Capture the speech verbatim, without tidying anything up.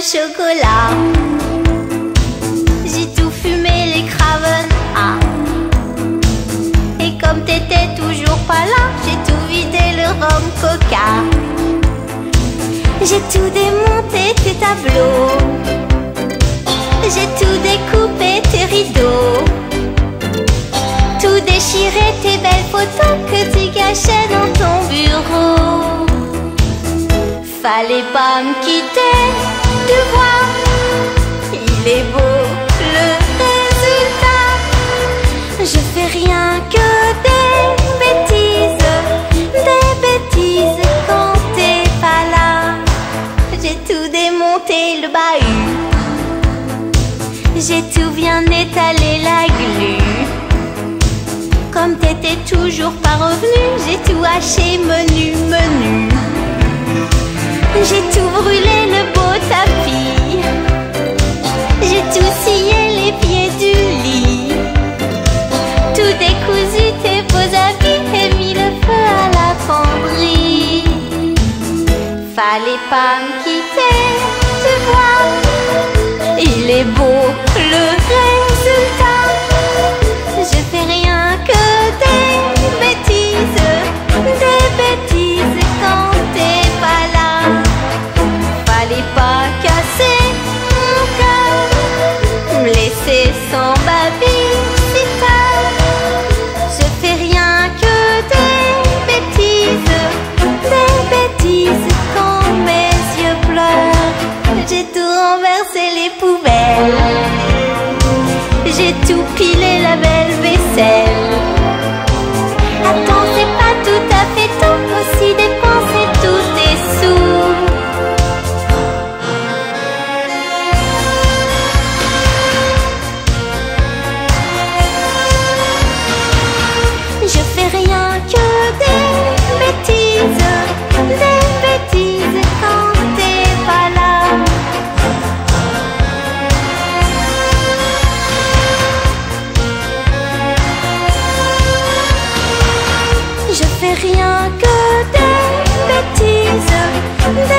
chocolat. J'ai tout fumé, les Craven, ah. Et comme t'étais toujours pas là, j'ai tout vidé, le rhum coca. J'ai tout démonté, tes tableaux. J'ai tout découpé, tes rideaux. Tout déchiré, tes belles photos que tu cachais dans ton bureau. Fallait pas me quitter, tu vois, il est beau le résultat. Je fais rien que des bêtises, des bêtises quand t'es pas là. J'ai tout démonté, le bahut. J'ai tout bien étalé, la glu. Comme t'étais toujours pas revenu, j'ai tout haché, menu, menu. J'ai tout brûlé, le beau tapis. J'ai tout scié, les pieds du lit. Tout décousu, tes beaux habits, et mis le feu à la penderie. Fallait pas me quitter, tu vois, il est beau le résultat. Je fais rien que des bêtises, des bêtises quand t'es pas là. Fallait pas casser mon cœur, me laisser sans babysitter. Je fais rien que des bêtises, des bêtises quand mes yeux pleurent. J'ai tout renversé, les poubelles. J'ai tout pilé, la belle vaisselle. Attends, c'est pas tout à fait tout, aussi dépensé tous tes sous. Je fais rien que des bêtises, des bêtises quand t'es pas là. Je fais rien que des bêtises, des